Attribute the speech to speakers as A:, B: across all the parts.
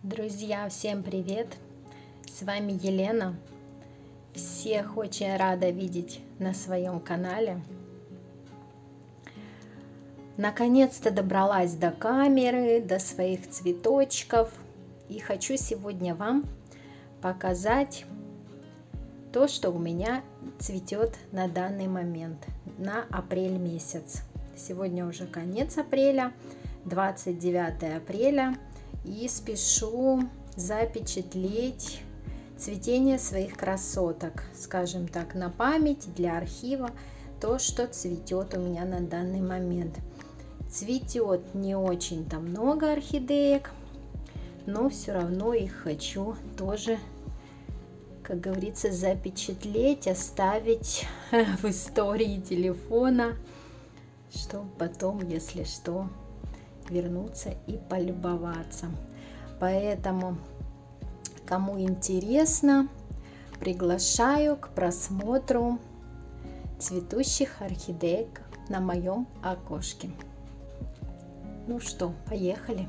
A: Друзья, всем привет! С вами Елена. Всех очень рада видеть на своем канале. Наконец-то добралась до камеры, до своих цветочков. И хочу сегодня вам показать то, что у меня цветет на данный момент, на апрель месяц. Сегодня уже конец апреля, 29 апреля. И спешу запечатлеть цветение своих красоток, скажем так, на память, для архива, то, что цветет у меня на данный момент. Цветет не очень-то много орхидеек, но все равно их хочу тоже, как говорится, запечатлеть, оставить в истории телефона, чтобы потом, если что, вернуться и полюбоваться. Поэтому, кому интересно, приглашаю к просмотру цветущих орхидеек на моем окошке. Ну что, поехали!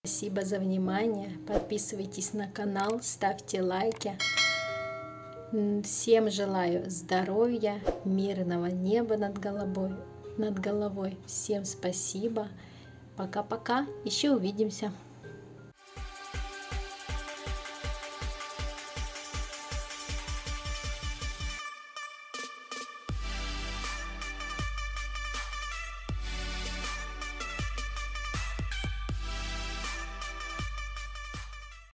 A: Спасибо за внимание. Подписывайтесь на канал, ставьте лайки. Всем желаю здоровья, мирного неба над головой. Всем спасибо. Пока-пока. Еще увидимся.